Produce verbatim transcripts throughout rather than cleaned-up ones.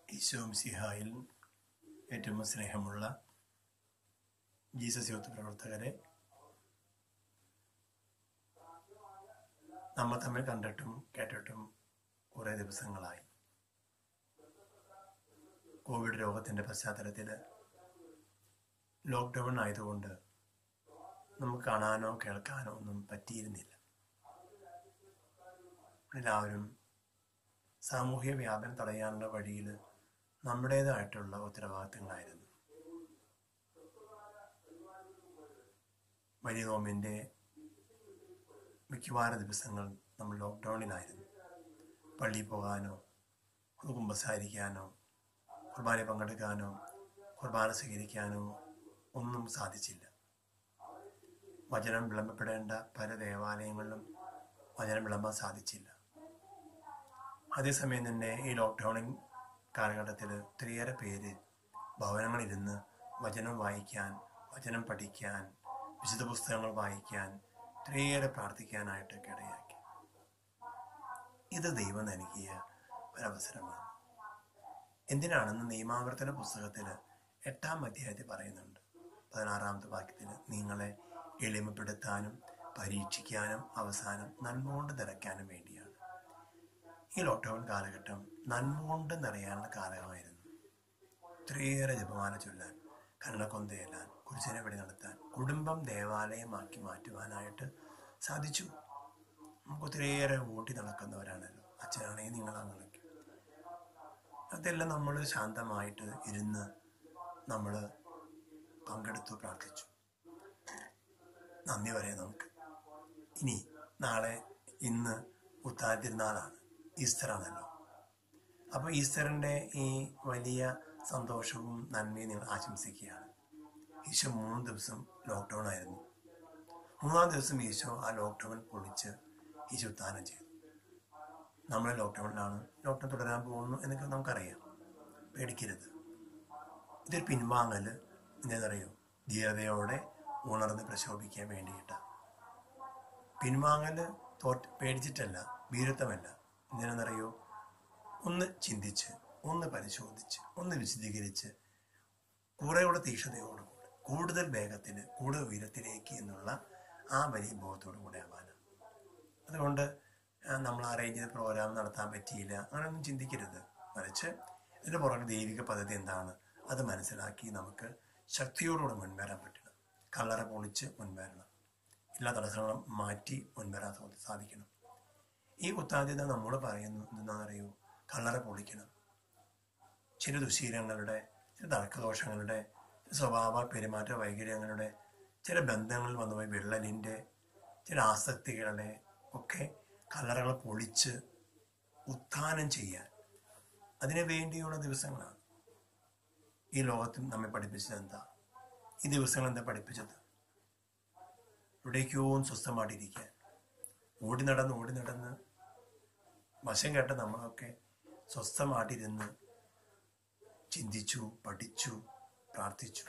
ഈശോ മിശിഹായിൽ ഏറ്റവും സ്നേഹമുള്ള Jesus youth പ്രവർത്തകരെ, നമ്മൾ തമ്മിൽ കണ്ടിട്ടും കേട്ടിട്ടും കുറേ ദിവസങ്ങളായി. കോവിഡ് രോഗത്തിൻ്റെ പശ്ചാത്തലത്തിൽ ലോക്ക്ഡൗൺ ആയതുകൊണ്ട് നമുക്ക് കാണാനോ കേൾക്കാനോ ഒന്നും പറ്റിയിരുന്നില്ല. എല്ലാവരും സാമൂഹ്യ വ്യാപനം തടയാനുള്ള വഴിയിൽ നമ്മുടേതായിട്ടുള്ള ഉത്തരവാദിത്തങ്ങളായിരുന്നു. വലിയ നോമ്പിൻ്റെ മിക്കവാറും ദിവസങ്ങൾ നമ്മൾ ലോക്ക്ഡൗണിലായിരുന്നു. പള്ളിയിൽ പോകാനോ കുമ്പസാരിക്കാനോ കുർബാന പങ്കെടുക്കാനോ കുർബാന സ്വീകരിക്കാനോ ഒന്നും സാധിച്ചില്ല. വചനം വിളമ്പപ്പെടേണ്ട പല ദേവാലയങ്ങളിലും വചനം വിളമ്പാൻ സാധിച്ചില്ല. അതേസമയം തന്നെ ഈ ലോക്ക്ഡൗണിങ് കാലഘട്ടത്തിൽ ഒത്തിരിയേറെ പേര് ഭവനങ്ങളിരുന്ന് വചനം വായിക്കാൻ, വചനം പഠിക്കാൻ, വിശുദ്ധ പുസ്തകങ്ങൾ വായിക്കാൻ, ഒത്തിരിയേറെ പ്രാർത്ഥിക്കാനായിട്ടൊക്കെ ഇടയാക്കി. ഇത് ദൈവം നൽകിയ ഒരവസരമാണ്. എന്തിനാണെന്ന് നിയമാവർത്തന പുസ്തകത്തിൽ എട്ടാം അധ്യായത്തിൽ പറയുന്നുണ്ട്. പതിനാറാമത്തെ വാക്യത്തിൽ നിങ്ങളെ എളിമപ്പെടുത്താനും പരീക്ഷിക്കാനും അവസാനം നന്മ കൊണ്ട് നിറയ്ക്കാനും വേണ്ടിയാണ്. ഈ ലോക്ക്ഡൗൺ കാലഘട്ടം നന്മ കൊണ്ട് നിറയാനുള്ള കാലമായിരുന്നു. ഒത്തിരിയേറെ ജപമാല ചൊല്ലാൻ, കരുണക്കൊന്തയേലാൻ, കുരിശിനെ വെടി നടത്താൻ, കുടുംബം ദേവാലയമാക്കി മാറ്റുവാനായിട്ട് സാധിച്ചു. നമുക്ക് ഒത്തിരിയേറെ ഓടി നടക്കുന്നവരാണല്ലോ. അച്ഛനാണെങ്കിൽ നിങ്ങളാണെങ്കിലും അതെല്ലാം നമ്മൾ ശാന്തമായിട്ട് ഇരുന്ന് നമ്മൾ പങ്കെടുത്തു, പ്രാർത്ഥിച്ചു. നന്ദി പറയാം നമുക്ക്. ഇനി നാളെ ഇന്ന് ഉത്താന തിരുനാളാണ്, ഈസ്റ്ററാണല്ലോ. അപ്പോൾ ഈസ്റ്ററിൻ്റെ ഈ വലിയ സന്തോഷവും നന്മയും നിങ്ങൾ ആശംസിക്കുകയാണ്. ഈശോ മൂന്ന് ദിവസം ലോക്ക്ഡൗൺ ആയിരുന്നു. മൂന്നാം ദിവസം ഈശോ ആ ലോക്ക്ഡൗൺ പൊളിച്ച് ഈശോ ഉത്ഥാനം ചെയ്തു. നമ്മൾ ലോക്ക്ഡൗണിലാണ്, ലോക്ക്ഡൗൺ തുടരാൻ പോകുന്നു എന്നൊക്കെ നമുക്കറിയാം. പേടിക്കരുത്. ഇതൊരു പിൻവാങ്ങൽ. എന്താണെന്നറിയോ? ധീരതയോടെ ഉണർന്ന് പ്രശോഭിക്കാൻ വേണ്ടിയിട്ടാണ്. പിൻവാങ്ങൽ തോറ്റ് പേടിച്ചിട്ടല്ല, വീരത്വമല്ല. എന്തിനാണെന്നറിയോ? ഒന്ന് ചിന്തിച്ച്, ഒന്ന് പരിശോധിച്ച്, ഒന്ന് വിശദീകരിച്ച്, കുറേയൂടെ തീക്ഷ്ണതയോടുകൂടി, കൂടുതൽ വേഗത്തിൽ, കൂടുതൽ ഉയരത്തിലേക്ക് എന്നുള്ള ആ വലിയ ബോധത്തോടു കൂടെ ആവാനാണ്. അതുകൊണ്ട് നമ്മൾ അറേഞ്ച് ചെയ്ത പ്രോഗ്രാം നടത്താൻ പറ്റിയില്ല, അങ്ങനെയൊന്നും ചിന്തിക്കരുത്. മറിച്ച് ഇതിൻ്റെ പുറകെ ദൈവിക പദ്ധതി എന്താണ് അത് മനസ്സിലാക്കി നമുക്ക് ശക്തിയോടുകൂടെ മുൻവരാൻ പറ്റണം. കല്ലറ പൊളിച്ച് മുൻവരണം. എല്ലാ തടസ്സങ്ങളും മാറ്റി മുൻവരാൻ സാധിക്കണം. ഈ ഉത്താദ്യത നമ്മൾ പറയുന്നു എന്താണെന്നറിയോ? കല്ലറ പൊളിക്കണം. ചില ദുശീലങ്ങളുടെ, ചില തർക്കദോഷങ്ങളുടെ, സ്വഭാവ പെരുമാറ്റ വൈകല്യങ്ങളുടെ, ചില ബന്ധങ്ങളിൽ വന്നുപോയി വിള്ളലിൻ്റെ, ചില ആസക്തികളുടെ ഒക്കെ കല്ലറകൾ പൊളിച്ച് ഉത്ഥാനം ചെയ്യാൻ അതിനു വേണ്ടിയുള്ള ദിവസങ്ങളാണ്. ഈ ലോകത്തും നമ്മെ പഠിപ്പിച്ചത് എന്താ? ഈ ദിവസങ്ങൾ എന്താ പഠിപ്പിച്ചത്? എവിടേക്കോ സ്വസ്ഥമായിട്ടിരിക്കാൻ, ഓടി നടന്ന് ഓടി നടന്ന് വശം കേട്ട നമ്മളൊക്കെ സ്വസ്ഥമായിട്ടിരുന്ന് ചിന്തിച്ചു, പഠിച്ചു, പ്രാർത്ഥിച്ചു.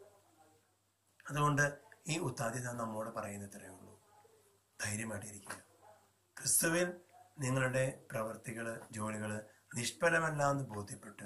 അതുകൊണ്ട് ഈ ഉത്താദ്യത നമ്മോട് പറയുന്നത്രയേ ഉള്ളൂ. ധൈര്യമായിട്ടിരിക്കുക. ക്രിസ്തുവിൽ നിങ്ങളുടെ പ്രവൃത്തികൾ, ജോലികൾ നിഷ്ഫലമല്ല എന്ന് ബോധ്യപ്പെട്ട്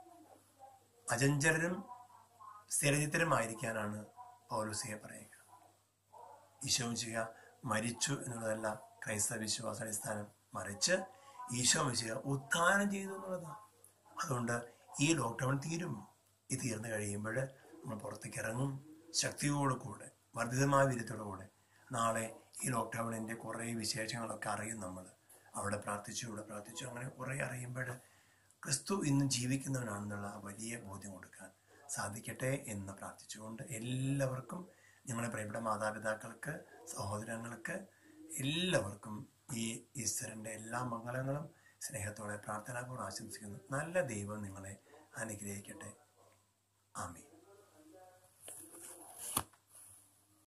അചഞ്ചലരും സ്ഥിരചിത്തരുമായിരിക്കാനാണ് പൗലോസിയെ പറയുക. ഈശോ മിശിഹ മരിച്ചു എന്നുള്ളതല്ല ക്രൈസ്തവ വിശ്വാസ അടിസ്ഥാനം, മറിച്ച് ഈശോ മിശിഹ ഉത്ഥാനം ചെയ്തു എന്നുള്ളതാണ്. അതുകൊണ്ട് ഈ ലോക്ക്ഡൗൺ തീരും. ഇത് തീർന്നു കഴിയുമ്പോൾ നമ്മൾ പുറത്തേക്ക് ഇറങ്ങും, ശക്തിയോടു കൂടെ, വർദ്ധിതമായ വീര്യത്തോടു കൂടെ. നാളെ ഈ ലോക്ക്ഡൗണിൻ്റെ കുറേ വിശേഷങ്ങളൊക്കെ അറിയും നമ്മൾ. അവിടെ പ്രാർത്ഥിച്ചു, ഇവിടെ പ്രാർത്ഥിച്ചു, അങ്ങനെ കുറേ അറിയുമ്പോൾ ക്രിസ്തു ഇന്ന് ജീവിക്കുന്നവനാണെന്നുള്ള വലിയ ബോധ്യം കൊടുക്കാൻ സാധിക്കട്ടെ എന്ന് പ്രാർത്ഥിച്ചുകൊണ്ട് എല്ലാവർക്കും, ഞങ്ങളുടെ പ്രിയപ്പെട്ട മാതാപിതാക്കൾക്ക്, സഹോദരങ്ങൾക്ക് എല്ലാവർക്കും ഈ ഈസ്റ്ററിൻ്റെ എല്ലാ മംഗളങ്ങളും സ്നേഹത്തോടെ പ്രാർത്ഥനാപൂർവ്വം ആശംസിക്കുന്നു. നല്ല ദൈവം നിങ്ങളെ അനുഗ്രഹിക്കട്ടെ. ആമീൻ.